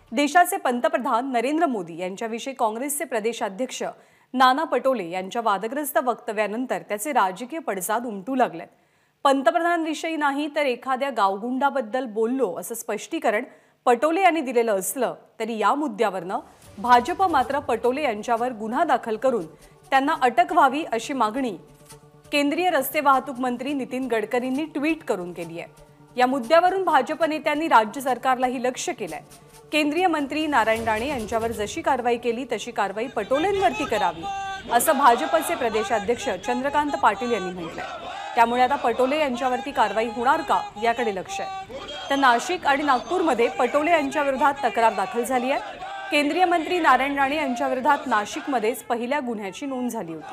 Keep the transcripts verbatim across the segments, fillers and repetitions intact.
देशाचे पंतप्रधान नरेंद्र मोदी यांच्याविषयी काँग्रेसचे प्रदेशाध्यक्ष नाना पटोले यांच्या वादग्रस्त वक्तव्यानंतर त्याचे राजकीय पडसाद उमटू लागलेत। पंतप्रधानांविषयी नाही तर एखाद्या गावगुंडाबद्दल बोललो असं स्पष्टीकरण पटोले यांनी दिलेलं असलं तरी या मुद्द्यावरनं भाजप मात्र पटोले यांच्यावर गुन्हा दाखल करून त्यांना अटक व्हावी अशी मागणी केंद्रीय रस्ते वाहतूक मंत्री नितीन गडकरींनी ट्विट करून केली आहे। या मुद्द्यावरून भाजप नेत्यांनी राज्य सरकारलाही लक्ष्य केलंय। केंद्रीय मंत्री नारायण राणे यांच्यावर जशी कारवाई केली तशी कारवाई पटोलेंवरती करावी असं भाजपचे प्रदेशाध्यक्ष चंद्रकांत पाटील यांनी म्हटलंय। त्यामुळे आता पटोले यांच्यावरती कारवाई होणार का याकडे लक्ष आहे। तर नाशिक आणि नागपूरमध्ये पटोले यांच्या विरोधात तक्रार दाखल झाली आहे। केंद्रीय मंत्री नारायण राणे यांच्या विरोधात नाशिकमध्येच पहिल्या गुन्ह्याची नोंद झाली होती।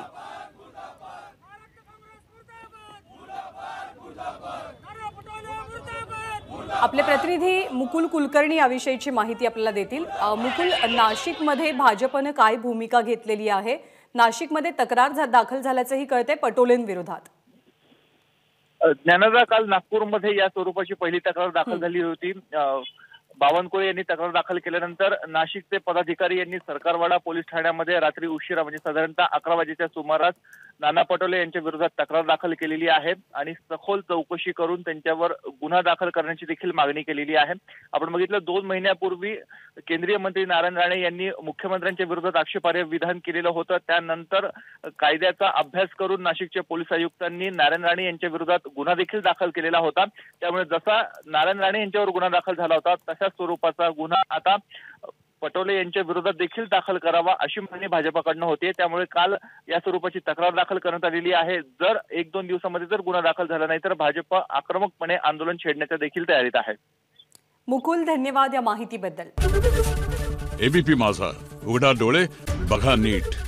आपले प्रतिनिधी मुकुल कुलकर्णी याविषयीची माहिती आपल्याला देतील। मुकुल, नाशिकमध्ये भाजपने काय भूमिका घेतलेली आहे? नाशिकमध्ये तक्रार दाखल झाल्याचंही कळते पटोलेंविरोधात। ज्ञानदा, काल नागपूरमध्ये या स्वरूपाची पहिली तक्रार दाखल झाली होती। बावनकुळे यांनी तक्रार दाखल केल्यानंतर नाशिकचे पदाधिकारी यांनी सरकारवाडा पोलीस ठाण्यामध्ये रात्री उशिरा म्हणजे साधारणतः अकरा वाजेच्या सुमारास नाना पटोले यांच्या विरोधात तक्रार दाखल केलेली आहे आणि सखोल चौकशी करून त्यांच्यावर गुन्हा दाखल करण्याची देखील मागणी केलेली आहे। आपण बघितलं, दोन महिन्यापूर्वी केंद्रीय मंत्री नारायण राणे यांनी मुख्यमंत्र्यांच्या विरोधात आक्षेपार्ह विधान केलेलं होतं। त्यानंतर कायद्याचा अभ्यास करून नाशिकच्या पोलीस आयुक्तांनी नारायण राणे यांच्या विरोधात गुन्हा देखील दाखल केलेला होता। त्यामुळे जसा नारायण राणे यांच्यावर गुन्हा दाखल झाला होता तशाच स्वरूपाचा गुन्हा आता पटोले यांच्या विरोधात देखील दाखल करावा अशी मागणी भाजपकडनं होती। त्यामुळे काल या स्वरूपाची तक्रार दाखल करण्यात आलेली आहे। जर एक दोन दिवसामध्ये जर गुन्हा दाखल झाला नाही तर भाजप आक्रमकपणे आंदोलन छेडण्याच्या देखील तयारीत आहे। मुकुल, धन्यवाद या माहितीबद्दल। एबीपी माझा, उघडा डोळे बघा नीट।